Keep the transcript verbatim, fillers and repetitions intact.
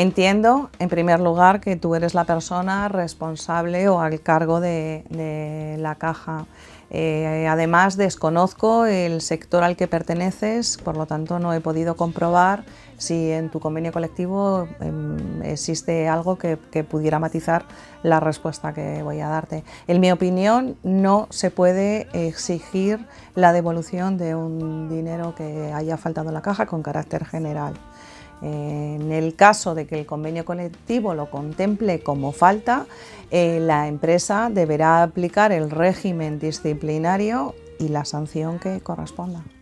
Entiendo, en primer lugar, que tú eres la persona responsable o al cargo de, de la caja. Eh, además, desconozco el sector al que perteneces, por lo tanto no he podido comprobar si en tu convenio colectivo eh, existe algo que, que pudiera matizar la respuesta que voy a darte. En mi opinión, no se puede exigir la devolución de un dinero que haya faltado en la caja con carácter general. En el caso de que el convenio colectivo lo contemple como falta, eh, la empresa deberá aplicar el régimen disciplinario y la sanción que corresponda.